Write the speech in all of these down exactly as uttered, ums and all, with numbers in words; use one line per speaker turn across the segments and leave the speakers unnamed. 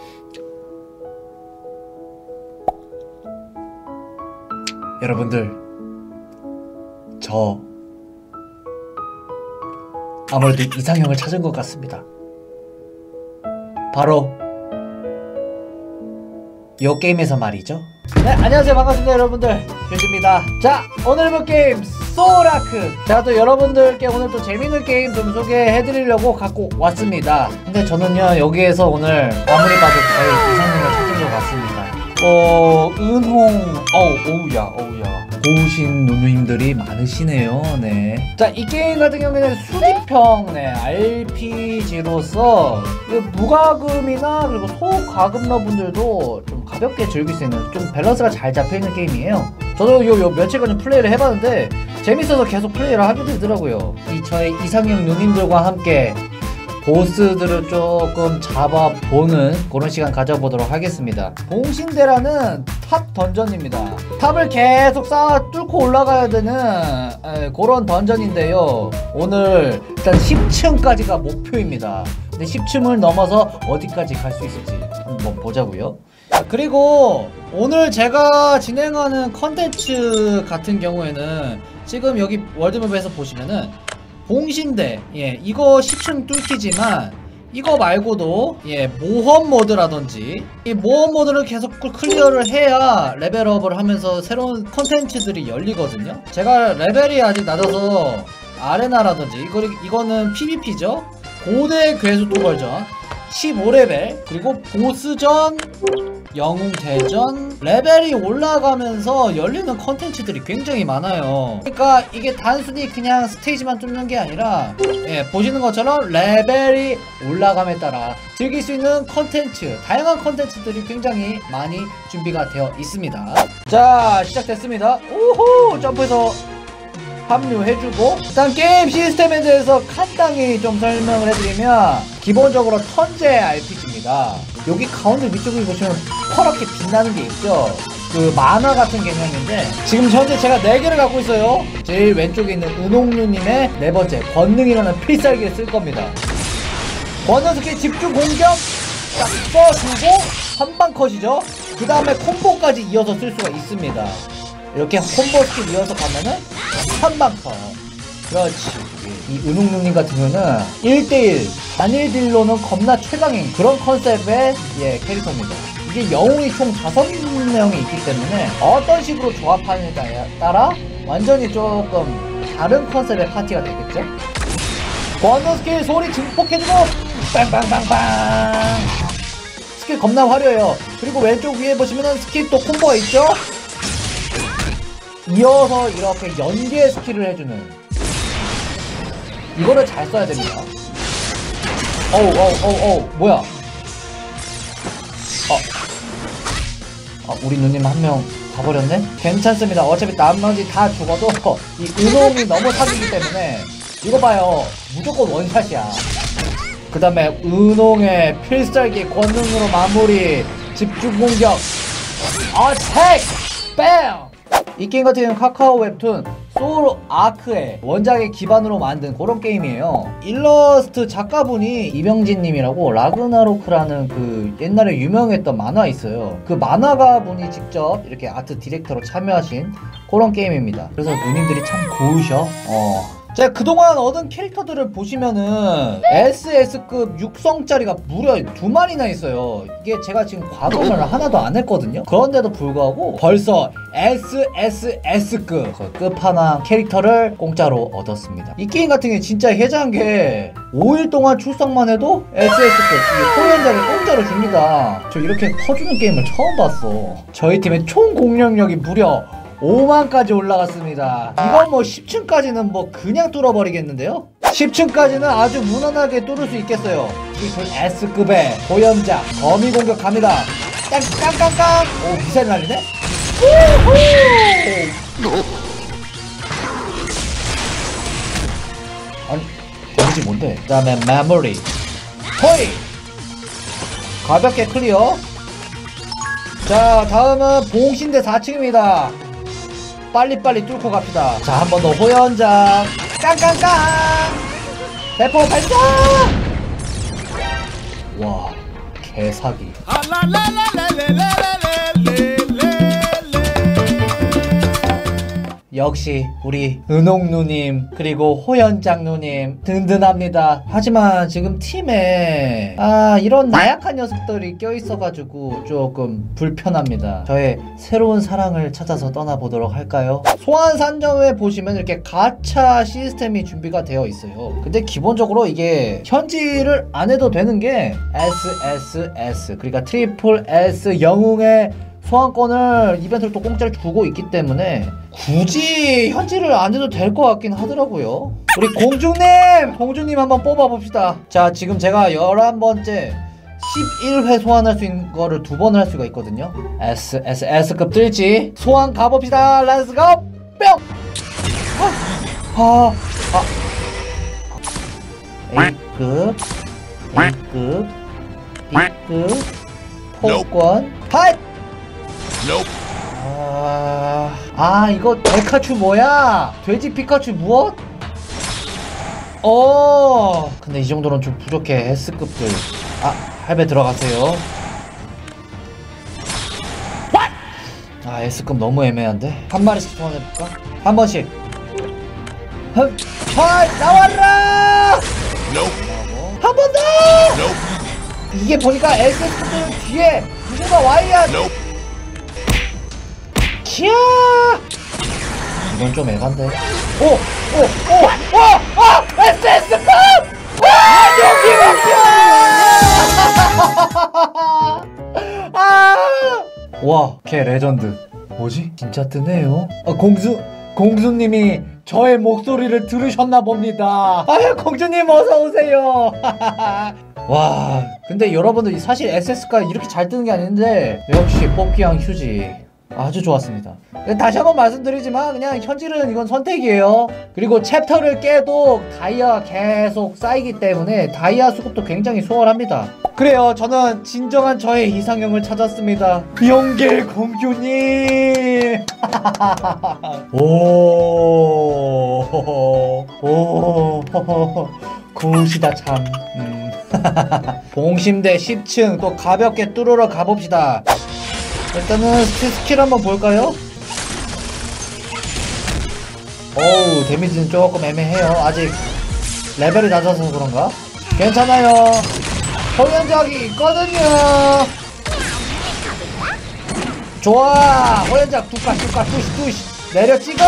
여러분들, 저 아무래도 이상형을 찾은 것 같습니다. 바로 이 게임에서 말이죠. 네, 안녕하세요. 반갑습니다 여러분들, 쉴드입니다. 자, 오늘 해볼 게임 소울아크. 제가 또 여러분들께 오늘 또 재밌는 게임 좀 소개해드리려고 갖고 왔습니다. 근데 저는요, 여기에서 오늘 아무리 봐도 저의 이상형을 찾은 것 같습니다. 어... 은홍... 어우, 어우야, 어우야, 고우신 누누님들이 많으시네요. 네. 자, 이 게임 같은 경우에는 수리평, 네, 알피지로서 무과금이나 그리고 소과금러 분들도 좀 가볍게 즐길 수 있는, 좀 밸런스가 잘 잡혀있는 게임이에요. 저도 요, 요 며칠간 좀 플레이를 해봤는데 재밌어서 계속 플레이를 하게 되더라고요. 이 저의 이상형 누님들과 함께 보스들을 조금 잡아보는 그런 시간 가져보도록 하겠습니다. 봉신대라는 탑 던전입니다. 탑을 계속 쌓아 뚫고 올라가야 되는 에, 그런 던전인데요. 오늘 일단 십 층까지가 목표입니다. 근데 십 층을 넘어서 어디까지 갈 수 있을지 한번 보자고요. 그리고 오늘 제가 진행하는 컨텐츠 같은 경우에는 지금 여기 월드맵에서 보시면은 봉신대, 예, 이거 십 층 뚫기지만 이거 말고도 예, 모험 모드라든지 이 모험 모드를 계속 클리어를 해야 레벨업을 하면서 새로운 컨텐츠들이 열리거든요. 제가 레벨이 아직 낮아서 아레나라든지 이거, 이거는 피브이피죠. 고대 괴수도 버전 십오 레벨, 그리고 보스전, 영웅대전, 레벨이 올라가면서 열리는 컨텐츠들이 굉장히 많아요. 그러니까 이게 단순히 그냥 스테이지만 뚫는 게 아니라, 예, 보시는 것처럼 레벨이 올라감에 따라 즐길 수 있는 컨텐츠, 다양한 컨텐츠들이 굉장히 많이 준비가 되어 있습니다. 자, 시작됐습니다. 오호! 점프해서 합류해주고, 일단 게임 시스템에 대해서 간단히 좀 설명을 해드리면, 기본적으로 턴제 알피지입니다. 여기 가운데 위쪽에 보시면 퍼렇게 빛나는 게 있죠. 그 만화 같은 개념인데, 지금 현재 제가 네 개를 갖고 있어요. 제일 왼쪽에 있는 은홍류님의 네 번째 권능이라는 필살기를 쓸 겁니다. 권능 스킬 집중 공격 딱 써주고 한방 컷이죠. 그 다음에 콤보까지 이어서 쓸 수가 있습니다. 이렇게 콤보 스킬 이어서 가면은 한방 컷. 그렇지. 이 은홍룡님 같은 경우는 일 대일 단일 딜로는 겁나 최강인 그런 컨셉의, 예, 캐릭터입니다. 이게 영웅이 총 다섯 명이 있기 때문에 어떤 식으로 조합하느냐에 따라 완전히 조금 다른 컨셉의 파티가 되겠죠. 권능 스킬 소리 증폭해주고 빵빵빵빵. 스킬 겁나 화려해요. 그리고 왼쪽 위에 보시면은 스킬 또 콤보가 있죠. 이어서 이렇게 연계 스킬을 해주는, 이거를 잘 써야 됩니다. 어우 어우 어우 어우 뭐야. 어, 어 우리 누님 한 명 가버렸네? 괜찮습니다. 어차피 나머지 다 죽어도 이 은홍이 너무 사기기 때문에 이거 봐요, 무조건 원샷이야. 그 다음에 은홍의 필살기 권능으로 마무리, 집중공격, 어택! 뺨! 이 게임 같은 경우는 카카오 웹툰 소울아크의 원작의 기반으로 만든 그런 게임이에요. 일러스트 작가분이 이병진님이라고 라그나로크라는 그 옛날에 유명했던 만화 있어요. 그 만화가 분이 직접 이렇게 아트 디렉터로 참여하신 그런 게임입니다. 그래서 누님들이 참 고우셔. 어. 제가 그동안 얻은 캐릭터들을 보시면은 에스에스급 육성짜리가 무려 두 마리나 있어요. 이게 제가 지금 과금을 하나도 안 했거든요. 그런데도 불구하고 벌써 에스에스에스급 그 끝판왕 캐릭터를 공짜로 얻었습니다. 이 게임 같은 게 진짜 해자한 게 오 일 동안 출석만 해도 에스에스급 호연자를 공짜로 줍니다. 저 이렇게 퍼주는 게임을 처음 봤어. 저희 팀의 총 공격력이 무려 오만까지 올라갔습니다. 이건 뭐 십 층까지는 뭐 그냥 뚫어버리겠는데요? 십 층까지는 아주 무난하게 뚫을 수 있겠어요. 이걸 S급의 고연자 거미 공격 갑니다. 깡깡깡깡! 오, 미사일 날리네? 우후! 아니, 데미지 뭔데? 그 다음에 메모리 토이! 가볍게 클리어. 자, 다음은 봉신대 사 층입니다 빨리빨리 뚫고 갑시다. 자, 한 번 더 호연장 깡깡깡 대포 발사. 와, 개사기. 역시 우리 은옥누님 그리고 호연장누님 든든합니다. 하지만 지금 팀에 아 이런 나약한 녀석들이 껴있어가지고 조금 불편합니다. 저의 새로운 사랑을 찾아서 떠나보도록 할까요? 소환 산정에 보시면 이렇게 가챠 시스템이 준비가 되어 있어요. 근데 기본적으로 이게 현질을 안 해도 되는 게 에스에스에스 그러니까 트리플 S 영웅의 소환권을 이벤트를 또 공짜로 주고 있기 때문에 굳이 현질을 안 해도 될 것 같긴 하더라고요. 우리 공주님! 공주님 한번 뽑아봅시다. 자, 지금 제가 열한 번째 십일 회 소환할 수 있는 거를 두 번을 할 수가 있거든요. S, S, S급 뜰지 소환 가봅시다. 렛츠고! 뿅! 아, 아, 아. A급, A급, B급, 포권, 핫! 아, 아 이거 데카츄 뭐야? 돼지 피카츄 무엇? 어 근데 이 정도는 좀 부족해. S급들. 아 할배 들어가세요. 아 S급 너무 애매한데? 한 마리씩 소환해볼까? 한 번씩. 흠, 헐 나와라! 한 번 더! 이게 보니까 S급들 뒤에 누군가 와야 키야! 이건 좀 에반데. 오! 오! 오! 오! 오! 에스에스급! 와! 여기 막혀! 아! 와, 걔 레전드. 뭐지? 진짜 뜨네요. 아, 공수, 공수님이 저의 목소리를 들으셨나 봅니다. 아유, 공주님 어서오세요. 와, 근데 여러분들 사실 에스에스가 이렇게 잘 뜨는 게 아닌데 역시 뽑기왕 휴지. 아주 좋았습니다. 다시 한번 말씀드리지만 그냥 현질은 이건 선택이에요. 그리고 챕터를 깨도 다이아가 계속 쌓이기 때문에 다이아 수급도 굉장히 수월합니다. 그래요, 저는 진정한 저의 이상형을 찾았습니다. 영길 공주님. 오, 오, 굿이다 참. 음. 봉심대 십 층 또 가볍게 뚫으러 가봅시다. 일단은 스킬 한번 볼까요? 어우 데미지는 조금 애매해요. 아직 레벨이 낮아서 그런가? 괜찮아요. 호연작이 있거든요. 좋아 호연작 뚜까 뚜까 뚜시 뚜시 내려 찍어.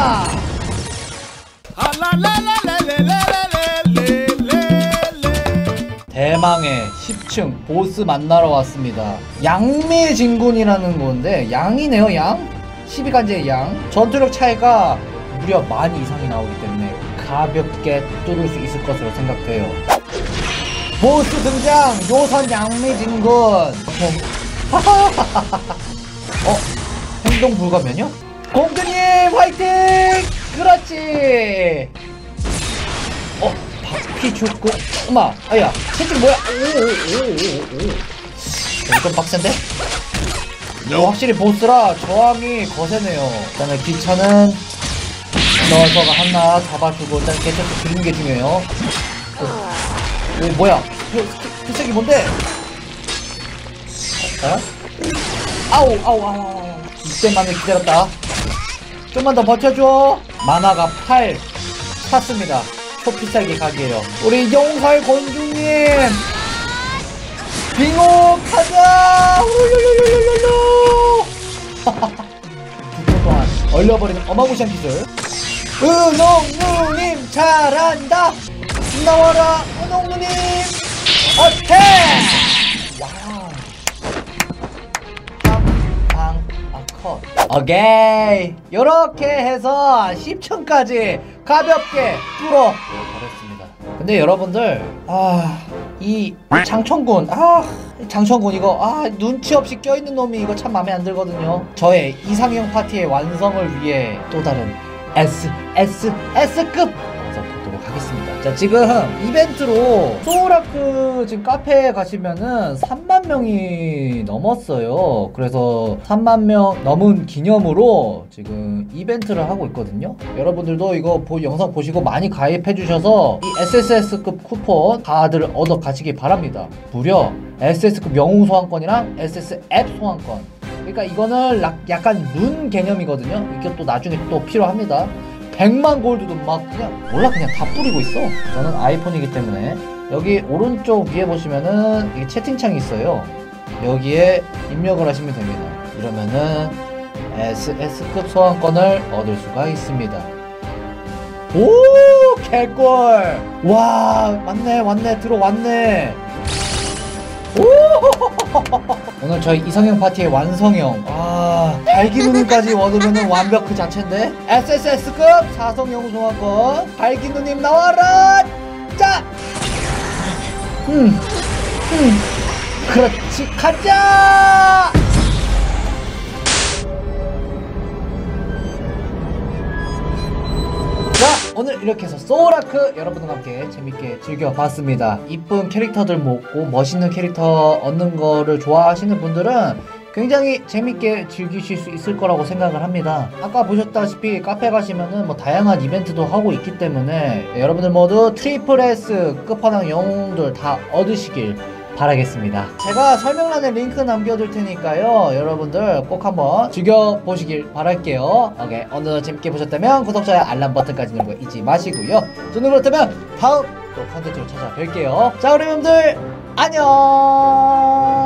대망의 십 층 보스 만나러 왔습니다. 양미진군이라는 건데 양이네요. 양? 십이 간제의 양. 전투력 차이가 무려 만 이상이 나오기 때문에 가볍게 뚫을 수 있을 것으로 생각돼요. 보스 등장! 요선 양미진군. 어? 행동 불가 면역? 공주님 화이팅! 그렇지! 어? 바퀴 죽고 엄마 아야 채팅 뭐야. 오오오오오 이거 좀 빡센데? 이거 확실히 보스라 저항이 거세네요. 일단은 기차는 넣어서가 하나 잡아주고 일단 개체수 줄이는 게 중요해요. 오, 오 뭐야 필살기 뭔데? 어? 아우 아우 아우 아우 이때만을 기다렸다. 좀만 더 버텨줘. 만화가 팔 찼습니다. 초피살기 각이에요. 우리 용살 공주님 빙오 가자. 훌훌훌훌훌훌. 두 분 동안 얼려버리는 어마무시한 기술. 은옥누님 잘한다. 나와라 은옥누님. 어택. 와우. 팡팡 아컷. 오케이. 요렇게 해서 십 층까지 가볍게 뚫어 버렸습니다. 근데 여러분들 아 이 장천군 아 장천군 이거 아 눈치 없이 껴있는 놈이 이거 참 맘에 안 들거든요. 저의 이상형 파티의 완성을 위해 또 다른 S S S급 완성 보도록 하겠습니다. 자, 지금 이벤트로 소울아크 지금 카페에 가시면은 삼만 명이 넘었어요. 그래서 삼만 명 넘은 기념으로 지금 이벤트를 하고 있거든요. 여러분들도 이거 보, 영상 보시고 많이 가입해 주셔서 이 에스에스에스급 쿠폰 다들 얻어 가시기 바랍니다. 무려 에스에스급 영웅 소환권이랑 에스에스 앱 소환권. 그러니까 이거는 락, 약간 룬 개념이거든요. 이게 또 나중에 또 필요합니다. 백만 골드도 막 그냥 몰라 그냥 다 뿌리고 있어. 저는 아이폰이기 때문에. 여기 오른쪽 위에 보시면은 이게 채팅창이 있어요. 여기에 입력을 하시면 됩니다. 이러면은 에스에스급 소환권을 얻을 수가 있습니다. 오, 개꿀. 와, 맞네, 왔네, 들어왔네. 오! 오늘 저희 이성형 파티의 완성형. 아, 발기 누님까지 얻으면 완벽 그 자체인데. 에스에스급 사성 영웅 소환권. 발기 누님 나와라. 자, 음, 음, 그렇지, 가자. 자, 오늘 이렇게 해서 소울아크 여러분과 함께 재밌게 즐겨봤습니다. 이쁜 캐릭터들 모으고 멋있는 캐릭터 얻는 거를 좋아하시는 분들은 굉장히 재밌게 즐기실 수 있을 거라고 생각을 합니다. 아까 보셨다시피 카페 가시면은 뭐 다양한 이벤트도 하고 있기 때문에 여러분들 모두 트리플 S 끝판왕 영웅들 다 얻으시길 바라겠습니다. 제가 설명란에 링크 남겨둘 테니까요, 여러분들 꼭 한번 즐겨보시길 바랄게요. 오케이, 오늘 재밌게 보셨다면 구독자와 알람 버튼까지 누르고 잊지 마시고요. 저는 그렇다면 다음 또 컨텐츠로 찾아뵐게요. 자, 우리 여러분들 안녕.